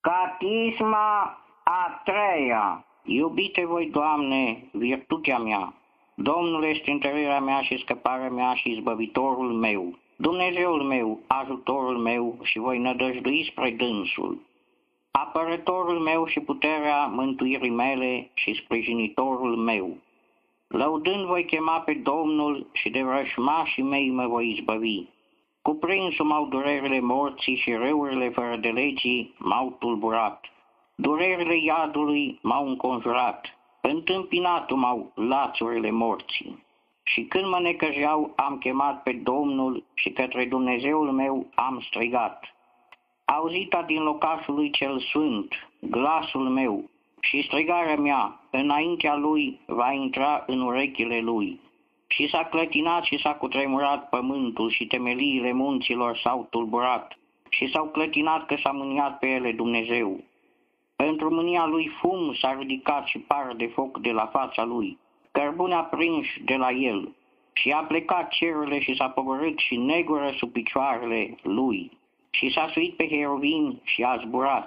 Catisma a treia. Iubite voi, Doamne, virtutea mea. Domnul este întărirea mea și scăparea mea și izbăvitorul meu. Dumnezeul meu, ajutorul meu și voi nădăjdui spre dânsul. Apărătorul meu și puterea mântuirii mele și sprijinitorul meu. Lăudând voi chema pe Domnul și de vrășmașii mei mă voi izbăvi. Cuprinsul m-au durerile morții și râurile fără de legii m-au tulburat. Durerile iadului m-au înconjurat, întâmpinatul m-au lațurile morții. Și când mă necăjeau, am chemat pe Domnul și către Dumnezeul meu am strigat. Auzita din locașul lui cel sfânt, glasul meu și strigarea mea înaintea lui va intra în urechile lui. Și s-a clătinat și s-a cutremurat pământul și temeliile munților s-au tulburat și s-au clătinat că s-a mâniat pe ele Dumnezeu. Pentru mânia lui fum s-a ridicat și par de foc de la fața lui, cărbune aprinși de la el, și a plecat cerurile și s-a pogorât și negură sub picioarele lui, și s-a suit pe herovim și a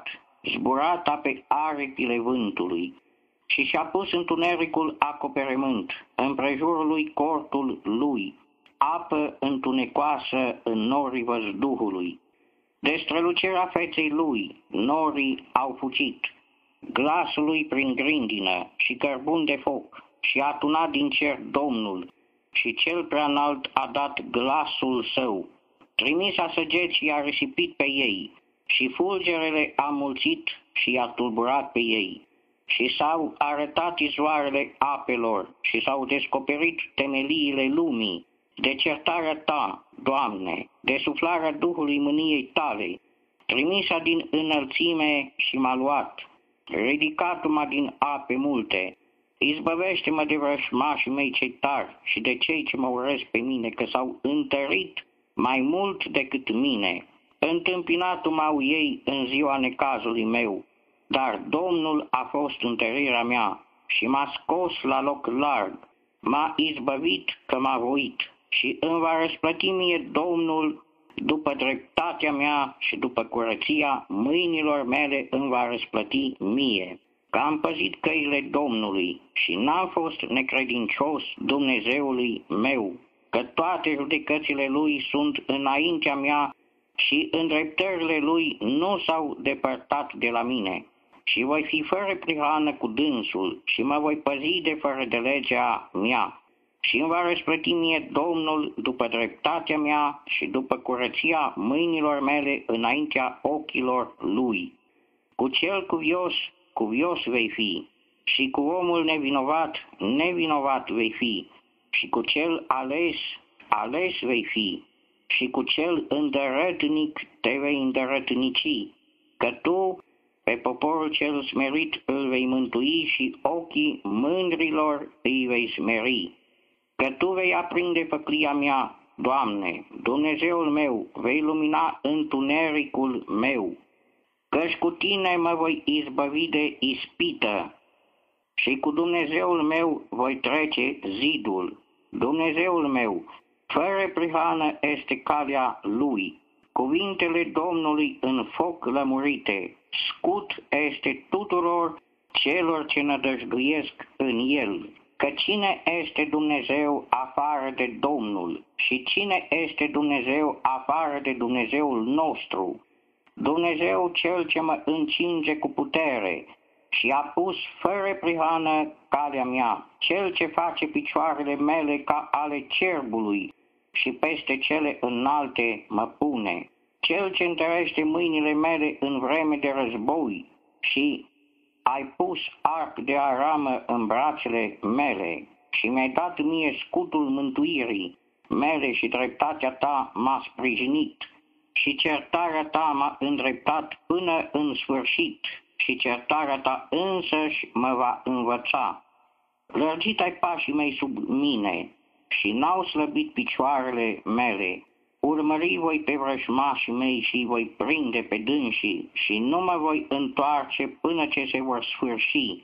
zburat pe aripile vântului, și și-a pus întunericul acoperământ, împrejurul lui cortul lui, apă întunecoasă în norii văzduhului. De strălucirea feței lui, norii au fugit, glasul lui prin grindină și cărbun de foc, și a tunat din cer Domnul, și cel preanalt a dat glasul său. Trimisa săgeți și a risipit pe ei, și fulgerele a mulțit și i-a tulburat pe ei. Și s-au arătat izvoarele apelor și s-au descoperit temeliile lumii, de certarea ta, Doamne, de suflarea Duhului mâniei tale, trimisa din înălțime și m-a luat, ridicat-mă din ape multe, izbăvește-mă de vrășmașii mei cei tari și de cei ce mă urăsc pe mine, că s-au întărit mai mult decât mine, întâmpinatul m-au ei în ziua necazului meu, dar Domnul a fost întărirea mea și m-a scos la loc larg, m-a izbăvit că m-a voit și îmi va răsplăti mie Domnul după dreptatea mea și după curăția mâinilor mele îmi va răsplăti mie, că am păzit căile Domnului și n-am fost necredincios Dumnezeului meu, că toate judecățile lui sunt înaintea mea și îndreptările lui nu s-au depărtat de la mine. Și voi fi fără prihană cu dânsul și mă voi păzi de fără de legea mea. Și îmi va răsplăti mie Domnul după dreptatea mea și după curăția mâinilor mele înaintea ochilor lui. Cu cel cuvios vei fi, și cu omul nevinovat vei fi, și cu cel ales vei fi, și cu cel îndărătnic te vei îndărătnici, că tu pe poporul cel smerit îl vei mântui și ochii mândrilor îi vei smeri. Că tu vei aprinde făclia mea, Doamne, Dumnezeul meu, vei lumina întunericul meu. Căci cu tine mă voi izbăvi de ispită și cu Dumnezeul meu voi trece zidul. Dumnezeul meu, fără prihană este calea lui. Cuvintele Domnului în foc lămurite, scut este tuturor celor ce nădăjduiesc în el. Că cine este Dumnezeu afară de Domnul și cine este Dumnezeu afară de Dumnezeul nostru? Dumnezeu cel ce mă încinge cu putere și a pus fără prihană calea mea, cel ce face picioarele mele ca ale cerbului și peste cele înalte mă pune, cel ce întărește mâinile mele în vreme de război și ai pus arc de aramă în brațele mele și mi-ai dat mie scutul mântuirii mele și dreptatea ta m-a sprijinit și certarea ta m-a îndreptat până în sfârșit și certarea ta însăși mă va învăța. Lărgit ai pașii mei sub mine și n-au slăbit picioarele mele. Urmări voi pe vrăjmașii mei și îi voi prinde pe dânsii și nu mă voi întoarce până ce se vor sfârși.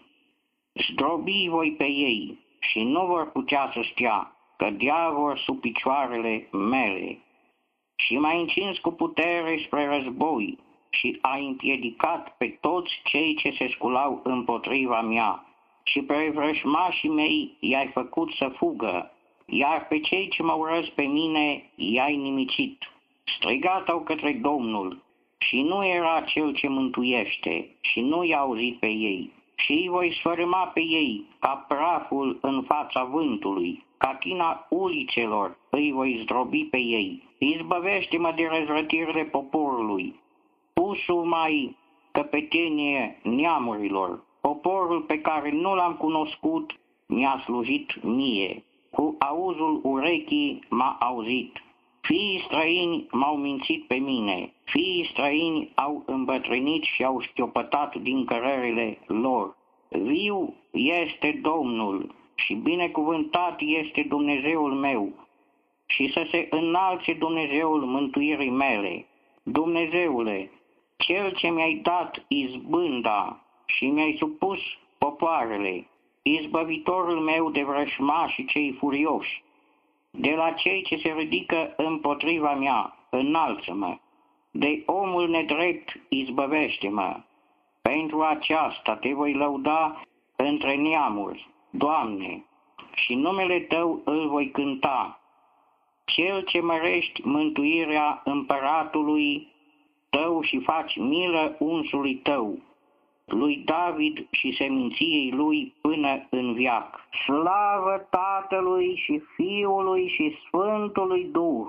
Zdrobi voi pe ei și nu vor putea să stea, cădea vor sub picioarele mele. Și m-ai încins cu putere spre război și ai împiedicat pe toți cei ce se sculau împotriva mea. Și pe vrăjmașii mei i-ai făcut să fugă, iar pe cei ce mă urăsc pe mine i-ai nimicit. Strigat au către Domnul și nu era cel ce mântuiește și nu i-a auzit pe ei. Și îi voi sfărâma pe ei ca praful în fața vântului, ca tina ulițelor îi voi zdrobi pe ei. Izbăvește-mă de răzvrătirile poporului, pusul mai căpetenie neamurilor. Poporul pe care nu l-am cunoscut mi-a slujit mie, cu auzul urechii m-a auzit. Fiii străini m-au mințit pe mine, fiii străini au îmbătrânit și au șchiopătat din cărările lor. Viu este Domnul și binecuvântat este Dumnezeul meu și să se înalțe Dumnezeul mântuirii mele. Dumnezeule, Cel ce mi-ai dat izbânda și mi-ai supus popoarele, izbăvitorul meu de vrăjmașii cei furioși, de la cei ce se ridică împotriva mea, înalță-mă, de omul nedrept izbăvește-mă. Pentru aceasta te voi lăuda între neamuri, Doamne, și numele Tău îl voi cânta. Cel ce mărești mântuirea împăratului Tău și faci milă unsului Tău, lui David și seminției lui până în veac. Slavă Tatălui și Fiului și Sfântului Duh,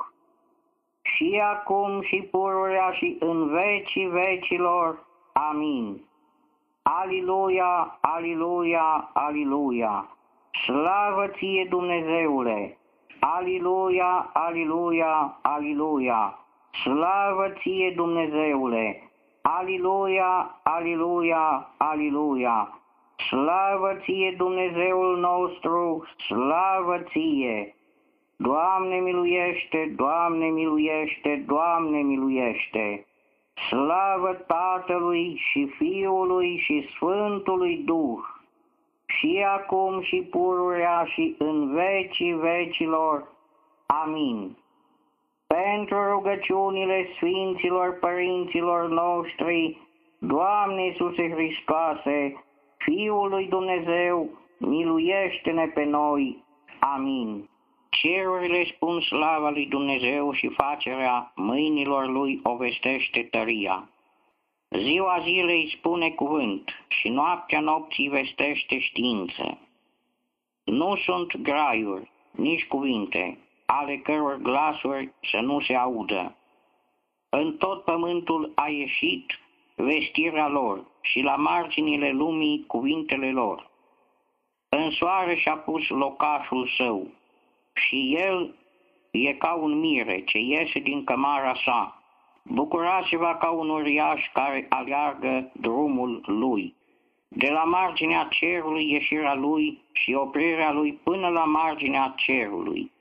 și acum și pururea și în vecii vecilor. Amin. Aliluia, aliluia, aliluia. Slavă ție, Dumnezeule! Aliluia, aliluia, aliluia. Slavă ție, Dumnezeule! Aliluia, aliluia, aliluia. Slavă ție, Dumnezeul nostru, slavă ție! Doamne miluiește, Doamne miluiește, Doamne miluiește! Slavă Tatălui și Fiului și Sfântului Duh, și acum și pururea și în vecii vecilor. Amin. Pentru rugăciunile Sfinților Părinților noștri, Doamne Iisuse Hristoase, Fiul lui Dumnezeu, miluiește-ne pe noi. Amin. Cerurile spun slava lui Dumnezeu și facerea mâinilor lui o vestește tăria. Ziua zilei spune cuvânt și noaptea nopții vestește știință. Nu sunt graiuri, nici cuvinte, ale căror glasuri să nu se audă. În tot pământul a ieșit vestirea lor și la marginile lumii cuvintele lor. În soare și-a pus locașul său și el e ca un mire ce iese din cămara sa. Bucurați-vă ca un uriaș care aleargă drumul lui. De la marginea cerului ieșirea lui și oprirea lui până la marginea cerului.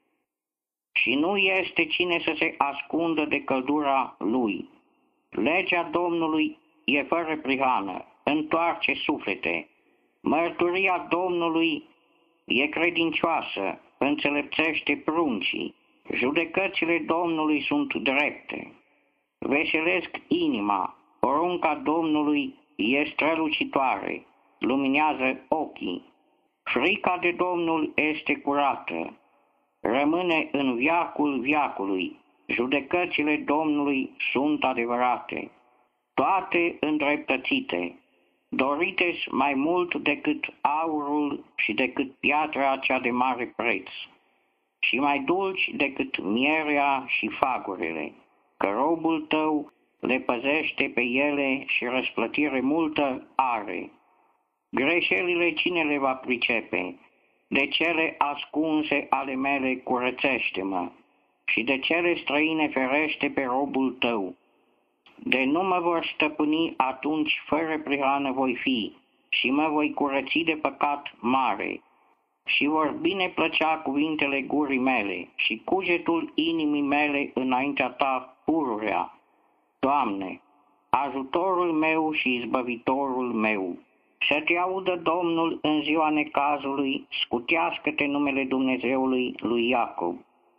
Și nu este cine să se ascundă de căldura lui. Legea Domnului e fără prihană, întoarce suflete. Mărturia Domnului e credincioasă, înțelepțește pruncii. Judecățile Domnului sunt drepte. Veselesc inima, porunca Domnului e strălucitoare, luminează ochii. Frica de Domnul este curată, rămâne în veacul veacului. Judecățile Domnului sunt adevărate, toate îndreptățite, dorite mai mult decât aurul și decât piatra cea de mare preț, și mai dulci decât mierea și fagurile, că robul tău le păzește pe ele și răsplătire multă are. Greșelile cine le va pricepe? De cele ascunse ale mele curățește-mă și de cele străine ferește pe robul tău. De nu mă vor stăpâni, atunci fără prihană voi fi și mă voi curăți de păcat mare. Și vor bine plăcea cuvintele gurii mele și cugetul inimii mele înaintea ta pururea. Doamne, ajutorul meu și izbăvitorul meu, să te audă Domnul în ziua necazului, scutească-te numele Dumnezeului lui Iacob.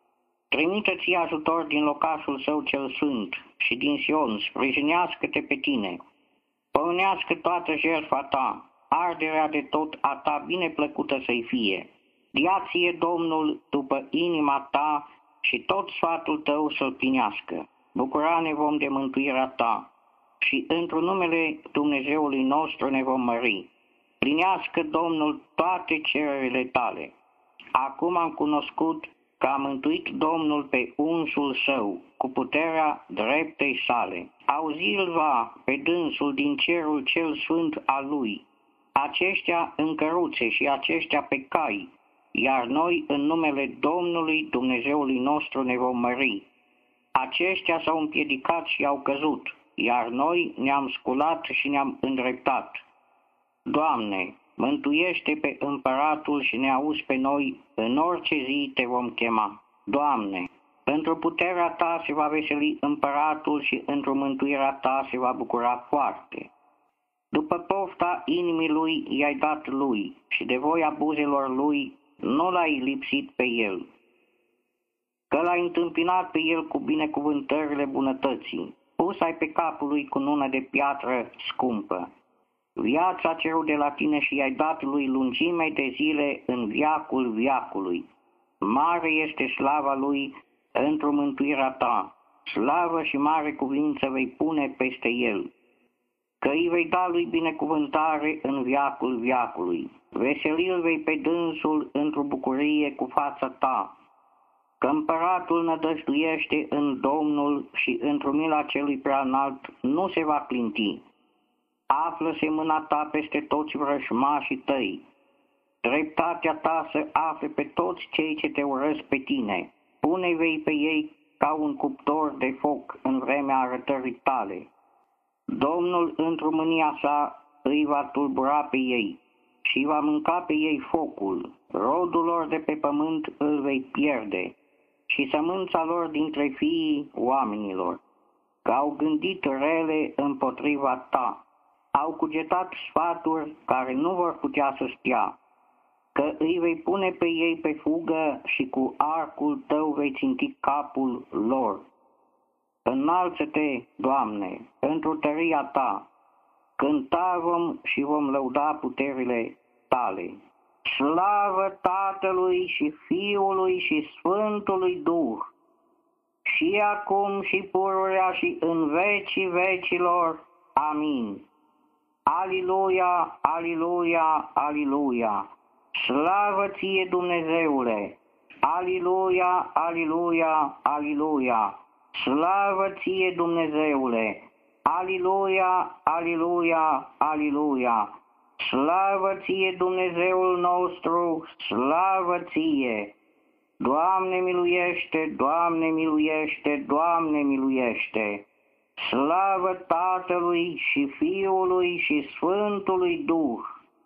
Trimită-ți ajutor din locașul său cel sfânt și din Sion, sprijinească-te pe tine. Păunească toată jertfa ta, arderea de tot a ta bineplăcută să-i fie. Ia ție Domnul după inima ta și tot sfatul tău să-l plinească. Bucura ne vom de mântuirea ta și într-un numele Dumnezeului nostru ne vom mări. Plinească Domnul toate cererile tale. Acum am cunoscut că a mântuit Domnul pe unsul său cu puterea dreptei sale. Auzi-l va pe dânsul din cerul cel sfânt al lui, aceștia în căruțe și aceștia pe cai, iar noi în numele Domnului Dumnezeului nostru ne vom mări. Aceștia s-au împiedicat și au căzut, iar noi ne-am sculat și ne-am îndreptat. Doamne, mântuiește pe împăratul și ne auzi pe noi, în orice zi te vom chema. Doamne, pentru puterea ta se va veseli împăratul și într-o mântuirea ta se va bucura foarte. După pofta inimii lui i-ai dat lui și de voia buzelor lui nu l-ai lipsit pe el. Că l-ai întâmpinat pe el cu binecuvântările bunătății, pus ai pe capul lui cunună de piatră scumpă. Viața cerut de la tine și i-ai dat lui lungime de zile în viacul viacului. Mare este slava lui într-o mântuirea ta, slavă și mare cuvință vei pune peste el. Că îi vei da lui binecuvântare în viacul viacului, veselil vei pe dânsul într-o bucurie cu fața ta. Că împăratul nădăjduiește în Domnul și într-o mila celui prea înalt nu se va clinti. Află-se mâna ta peste toți vrăjmașii tăi. Dreptatea ta să afle pe toți cei ce te urăsc pe tine. Pune-i pe ei ca un cuptor de foc în vremea arătării tale. Domnul într-o mânia sa îi va tulbura pe ei și va mânca pe ei focul. Rodul lor de pe pământ îl vei pierde și sămânța lor dintre fiii oamenilor. Că au gândit rele împotriva ta. Au cugetat sfaturi care nu vor putea să stea, că îi vei pune pe ei pe fugă și cu arcul tău vei ținti capul lor. Înalță-te, Doamne, pentru tăria ta, cânta vom și vom lăuda puterile tale. Slavă Tatălui și Fiului și Sfântului Duh, și acum și pururea și în vecii vecilor. Amin. Aliluia, aliluia, aliluia! Slavă ție, Dumnezeule! Aliluia, aliluia, aliluia! Slavă ție, Dumnezeule! Aliluia, aliluia, aliluia! Slavă ție, Dumnezeul nostru! Slavă ție! Doamne miluiește, Doamne miluiește, Doamne miluiește! Slavă Tatălui și Fiului și Sfântului Duh,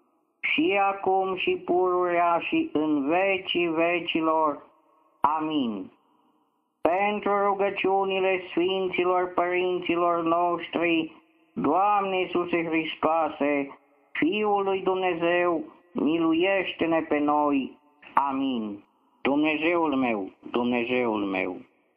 și acum și pururea și în vecii vecilor. Amin. Pentru rugăciunile Sfinților Părinților noștri, Doamne Iisuse Hristoase, Fiul lui Dumnezeu, miluiește-ne pe noi. Amin. Dumnezeul meu, Dumnezeul meu,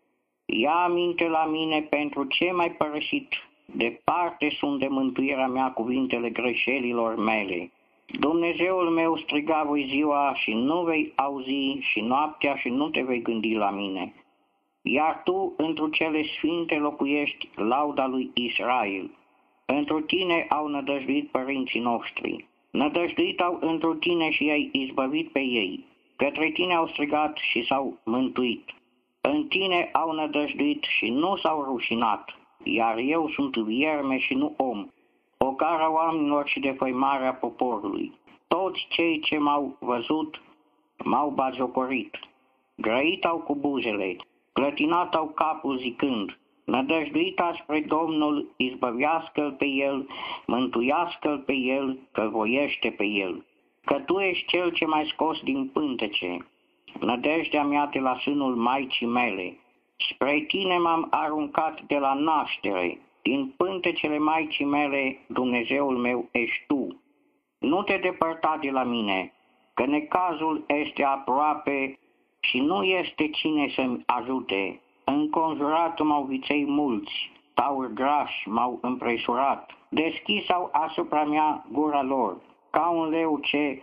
ia aminte la mine pentru ce m-ai părăsit, departe sunt de mântuirea mea cuvintele greșelilor mele. Dumnezeul meu, striga voi ziua și nu vei auzi și noaptea și nu te vei gândi la mine. Iar tu întru cele sfinte locuiești lauda lui Israel. Întru tine au nădăjduit părinții noștri. Nădăjduit au întru tine și ai izbăvit pe ei. Către tine au strigat și s-au mântuit. În tine au nădăjduit și nu s-au rușinat, iar eu sunt vierme și nu om, ocara oamenilor și defăimarea poporului. Toți cei ce m-au văzut m-au batjocorit, grăit au cu buzele, clătinat au capul zicând, nădăjduit spre Domnul, izbăvească-l pe el, mântuiască-l pe el, că voiește pe el. Că tu ești cel ce m-ai scos din pântece, nădejdea mea de la sânul maicii mele. Spre tine m-am aruncat de la naștere, din pântecele maicii mele, Dumnezeul meu ești tu. Nu te depărta de la mine, că necazul este aproape, și nu este cine să-mi ajute. Înconjurat m-au viței mulți, tauri grași m-au împresurat, deschis-au asupra mea gura lor, ca un leu ce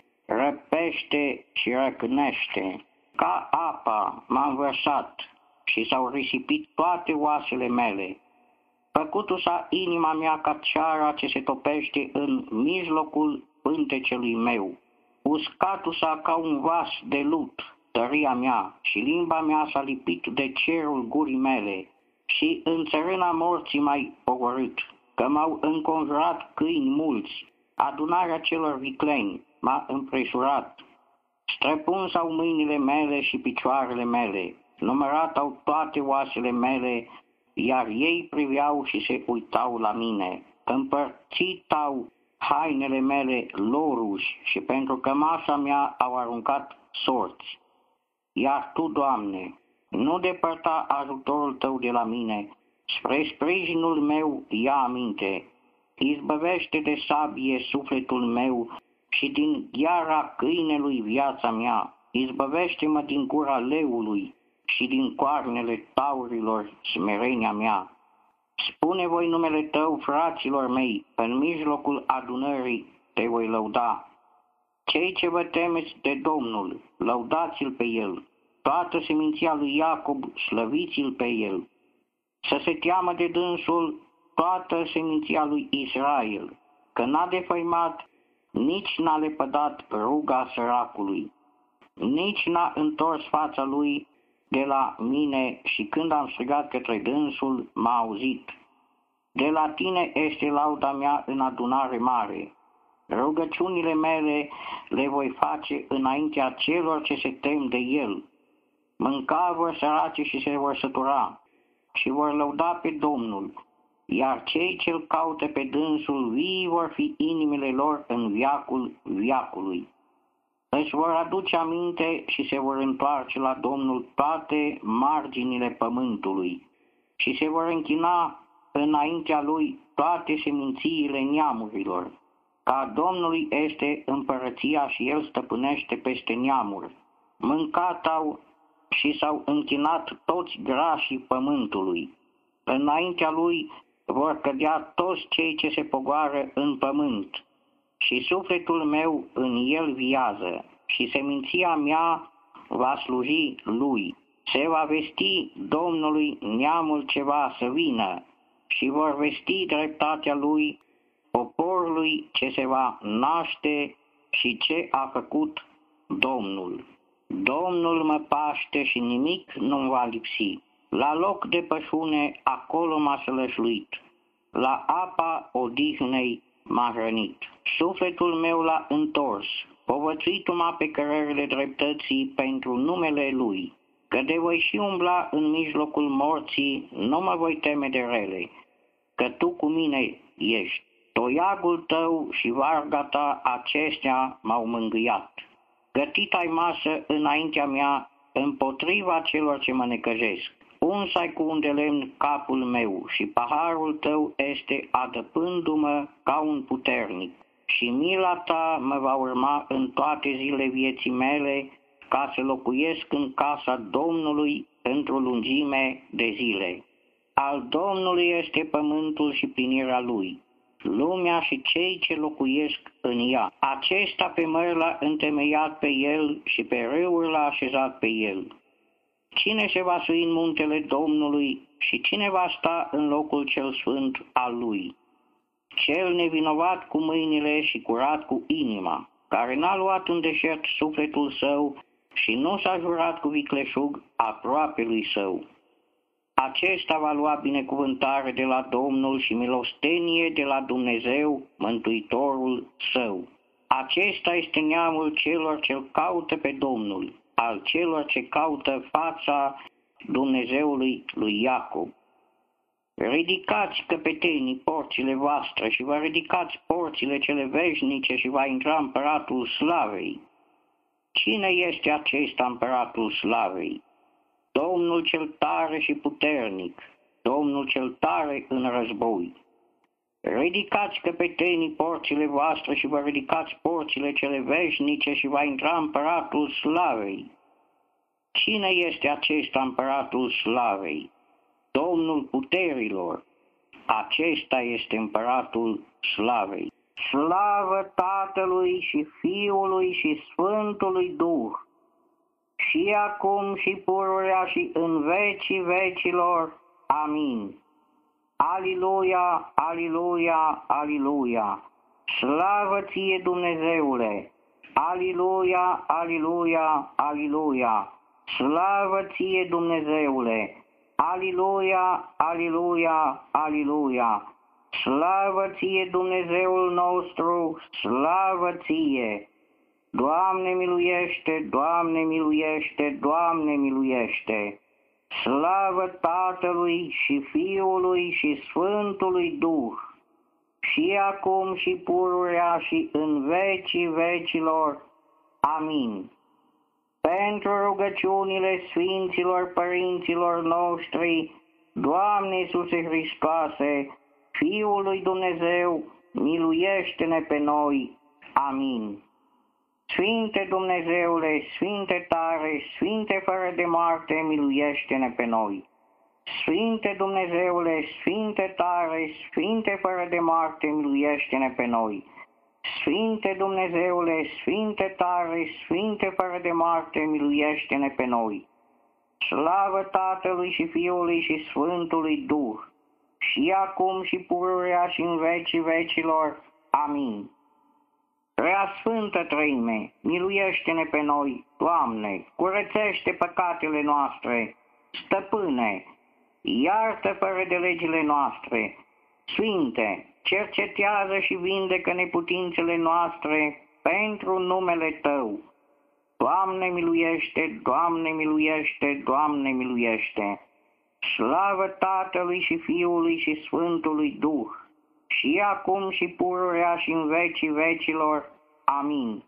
răpește și răcnește. Ca apa m-am vărsat și s-au risipit toate oasele mele. Făcutu s-a inima mea ca ceara ce se topește în mijlocul pântecelui meu. Uscatu s-a ca un vas de lut tăria mea și limba mea s-a lipit de cerul gurii mele și în țărâna morții m-ai pogorât, că m-au înconjurat câini mulți, adunarea celor vicleni m-a împresurat. Străpuns au mâinile mele și picioarele mele, numărat au toate oasele mele, iar ei priveau și se uitau la mine. Împărțit au hainele mele loruși și pentru cămașa mea au aruncat sorți. Iar Tu, Doamne, nu depărta ajutorul Tău de la mine, spre sprijinul meu ia aminte. Izbăvește de sabie sufletul meu și din gheara câinelui viața mea. Izbăvește-mă din gura leului și din coarnele taurilor smerenia mea. Spune voi numele Tău, fraților mei, în mijlocul adunării Te voi lăuda. Cei ce vă temeți de Domnul, lăudați-L pe El. Toată seminția lui Iacob, slăviți-L pe El. Să se teamă de dânsul toată seminția lui Israel, că n-a defăimat, nici n-a lepădat ruga săracului, nici n-a întors fața lui de la mine și când am strigat către dânsul, m-a auzit. De la Tine este lauda mea în adunare mare. Rugăciunile mele le voi face înaintea celor ce se tem de El. Mânca vor săracii și se vor sătura și vor lăuda pe Domnul, iar cei ce-L caută pe dânsul vii vor fi inimile lor în veacul veacului. Își vor aduce aminte și se vor întoarce la Domnul toate marginile pământului și se vor închina înaintea Lui toate semințiile neamurilor. Ca Domnului este împărăția și El stăpânește peste neamuri. Mâncat au și s-au închinat toți grașii pământului. Înaintea Lui vor cădea toți cei ce se pogoară în pământ și sufletul meu în El viază și seminția mea va sluji Lui. Se va vesti Domnului neamul ce va să vină și vor vesti dreptatea Lui poporului ce se va naște și ce a făcut Domnul. Domnul mă paște și nimic nu-mi va lipsi. La loc de pășune acolo m-a sălășluit. La apa odihnei m-a hrănit. Sufletul meu l-a întors. Povățuitu-mă pe cărările dreptății pentru numele Lui. Că de voi și umbla în mijlocul morții, nu mă voi teme de rele. Că Tu cu mine ești. Toiagul Tău și varga Ta acestea m-au mângâiat. Gătit ai masă înaintea mea împotriva celor ce mă necăjesc. Uns-ai cu un de lemn capul meu și paharul Tău este adăpându-mă ca un puternic. Și mila Ta mă va urma în toate zilele vieții mele, ca să locuiesc în casa Domnului într-o lungime de zile. Al Domnului este pământul și plinirea Lui, lumea și cei ce locuiesc în ea. Acesta pe mări l-a întemeiat pe El și pe râuri l-a așezat pe El. Cine se va sui în muntele Domnului și cine va sta în locul cel sfânt al Lui? Cel nevinovat cu mâinile și curat cu inima, care n-a luat în deșert sufletul său și nu s-a jurat cu vicleșug aproapelui său. Acesta va lua binecuvântare de la Domnul și milostenie de la Dumnezeu, Mântuitorul său. Acesta este neamul celor ce-L caută pe Domnul, al celor ce caută fața Dumnezeului lui Iacob. Ridicați, căpetenii, porțile voastre și vă ridicați porțile cele veșnice și va intra împăratul slavei. Cine este acesta împăratul slavei? Domnul cel tare și puternic, Domnul cel tare în război. Ridicați, căpetenii, porțile voastre și vă ridicați porțile cele veșnice și va intra împăratul slavei. Cine este acesta împăratul slavei? Domnul puterilor. Acesta este împăratul slavei. Slavă Tatălui și Fiului și Sfântului Duh, și acum și pururea și în vecii vecilor. Amin. Aliluia, aliluia, aliluia. Slavă ție, Dumnezeule! Aliluia, aliluia, aliluia. Slavă ție, Dumnezeule! Aliluia, aliluia, aliluia. Slavă ție, Dumnezeul nostru, slavă ție! Doamne miluiește, Doamne miluiește, Doamne miluiește! Slavă Tatălui și Fiului și Sfântului Duh, și acum și pururea și în vecii vecilor. Amin. Pentru rugăciunile Sfinților Părinților noștri, Doamne Iisuse Hristoase, Fiul lui Dumnezeu, miluiește-ne pe noi. Amin. Sfinte Dumnezeule, Sfinte tare, Sfinte fără de moarte, miluiește-ne pe noi. Sfinte Dumnezeule, Sfinte tare, Sfinte fără de moarte, miluiește-ne pe noi. Sfinte Dumnezeule, Sfinte tare, Sfinte fără de moarte, miluiește-ne pe noi. Slavă Tatălui și Fiului și Sfântului Duh, și acum și pururea și în vecii vecilor. Amin. Prea Sfântă Treime, miluiește-ne pe noi, Doamne, curățește păcatele noastre, Stăpâne, iartă fără de legile noastre, Sfinte, cercetează și vindecă neputințele noastre pentru numele Tău. Doamne miluiește, Doamne miluiește, Doamne miluiește. Slavă Tatălui și Fiului și Sfântului Duh, și acum și pururea și în vecii vecilor. Amin.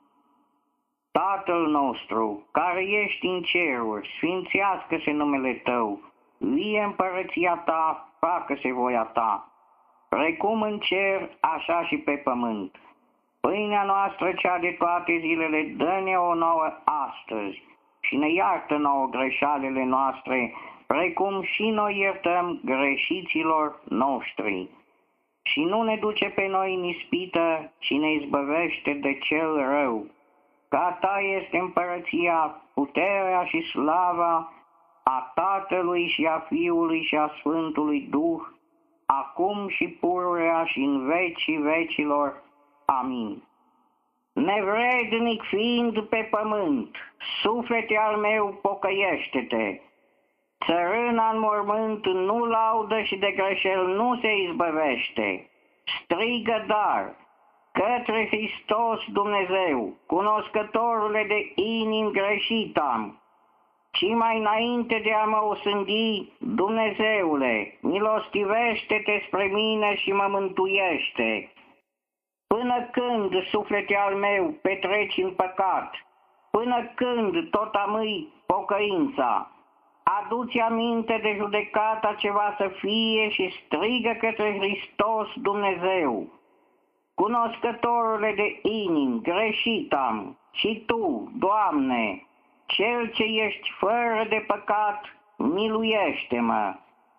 Tatăl nostru, care ești în ceruri, sfințească-se numele Tău, vie împărăția Ta, facă-se voia Ta, precum în cer, așa și pe pământ. Pâinea noastră, cea de toate zilele, dă-ne-o nouă astăzi și ne iartă nouă greșalele noastre, precum și noi iertăm greșiților noștri. Și nu ne duce pe noi în ispită, ci ne izbăvește de cel rău. Că a Ta este împărăția, puterea și slava a Tatălui și a Fiului și a Sfântului Duh, acum și pururea și în vecii vecilor. Amin. Nevrednic fiind pe pământ, suflete al meu, pocăiește-te. Țărâna în mormânt nu laudă și de greșel nu se izbăvește. Strigă dar către Hristos Dumnezeu, cunoscătorule de inim greșit am, ci mai înainte de a mă osândi, Dumnezeule, milostivește-te spre mine și mă mântuiește. Până când, suflete al meu, petreci în păcat? Până când tot amâi pocăința? Adu-ți aminte de judecata ce va să fie și strigă către Hristos Dumnezeu. Cunoscătorule de inim, greșit am, și Tu, Doamne, Cel ce ești fără de păcat, miluiește-mă.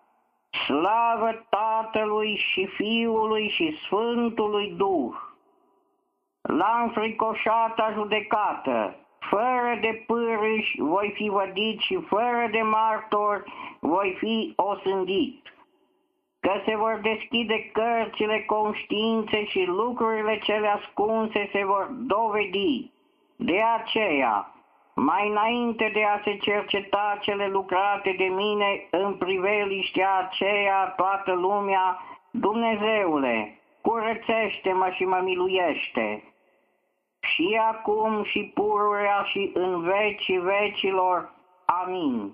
Slavă Tatălui și Fiului și Sfântului Duh! La înfricoșata judecată, fără de pârâși voi fi vădit și fără de martori voi fi osândit. Că se vor deschide cărțile conștiinței și lucrurile cele ascunse se vor dovedi. De aceea, mai înainte de a se cerceta cele lucrate de mine în priveliștea aceea toată lumea, Dumnezeule, curățește-mă și mă miluiește. Și acum și pururea și în vecii vecilor. Amin.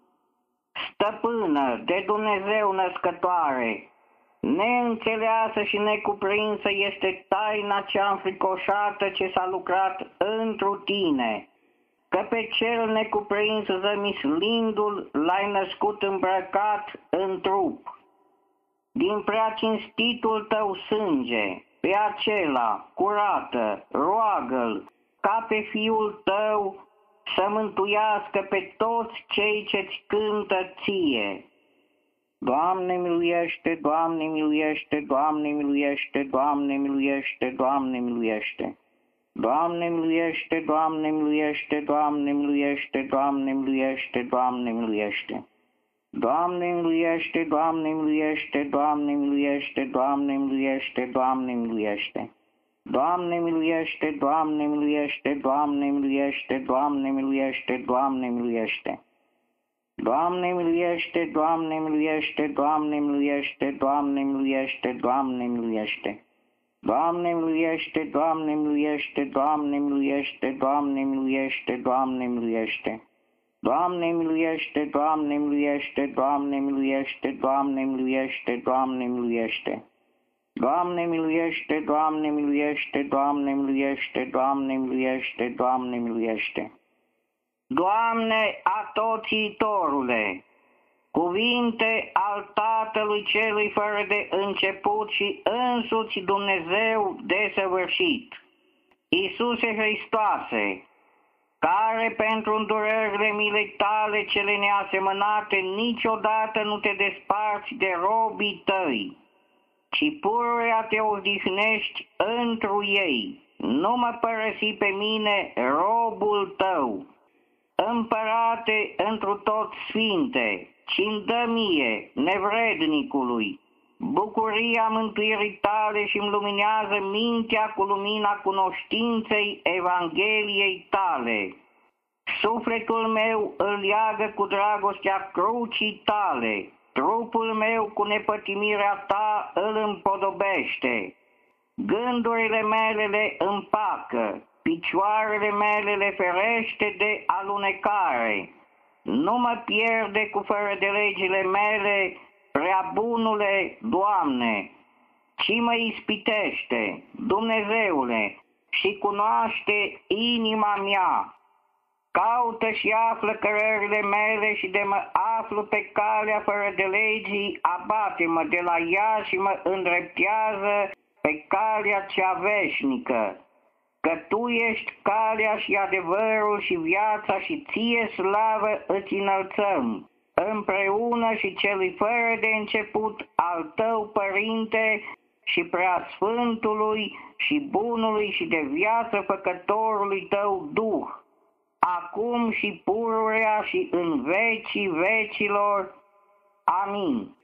Stăpână de Dumnezeu născătoare, neînțeleasă și necuprinsă este taina cea înfricoșată ce s-a lucrat întru Tine, că pe cel necuprins zămislindu-l l-ai născut îmbrăcat în trup. Din prea cinstitul Tău sânge, pe acela, curată, roagă-l, ca pe Fiul Tău, să mântuiască pe toți cei ce-ți cântă ție. Doamne miluiește, Doamne miluiește, Doamne miluiește, Doamne miluiește, Doamne miluiește. Doamne miluiește, Doamne miluiește, Doamne miluiește, Doamne miluiește, Doamne miluiește. Doamne miluiește, Doamne miluiește, Doamne miluiește, Doamne miluiește, Doamne miluiește. Doamne miluiește, Doamne miluiește, Doamne miluiește, Doamne miluiește, Doamne miluiește. Doamne miluiește, Doamne miluiește, Doamne miluiește, Doamne miluiește, Doamne miluiește. Doamne miluiește, Doamne miluiește, Doamne miluiește, Doamne miluiește, Doamne miluiește. Doamne miluiește, Doamne miluiește, Doamne miluiește, Doamne miluiește, Doamne miluiește. Doamne miluiește, Doamne miluiește, Doamne miluiește, Doamne miluiește, Doamne miluiește. Doamne Atoțitorule, cuvinte al Tatălui Celui fără de început și însuți Dumnezeu desăvârșit, Iisuse Hristoase, care pentru îndurările milei tale cele neasemănate niciodată nu te desparți de robii tăi, ci pururea te odihnești întru ei. Nu mă părăsi pe mine, robul tău. Împărate întru tot sfinte, ci-mi dă mie, nevrednicului, bucuria mântuirii tale și-mi luminează mintea cu lumina cunoștinței Evangheliei tale. Sufletul meu îl leagă cu dragostea crucii tale, trupul meu cu nepătimirea ta îl împodobește. Gândurile mele le împacă, picioarele mele le ferește de alunecare. Nu mă pierde cu fără de legile mele, prea bunule Doamne, ci mă ispitește, Dumnezeule, și cunoaște inima mea. Caută și află cărările mele și de mă aflu pe calea fără de legii, abate-mă de la ea și mă îndreptează pe calea cea veșnică. Că Tu ești calea și adevărul și viața și Ție slavă îți înălțăm, împreună și celui fără de început al Tău Părinte și Preasfântului și Bunului și de viață Făcătorului Tău Duh, acum și pururea și în vecii vecilor. Amin.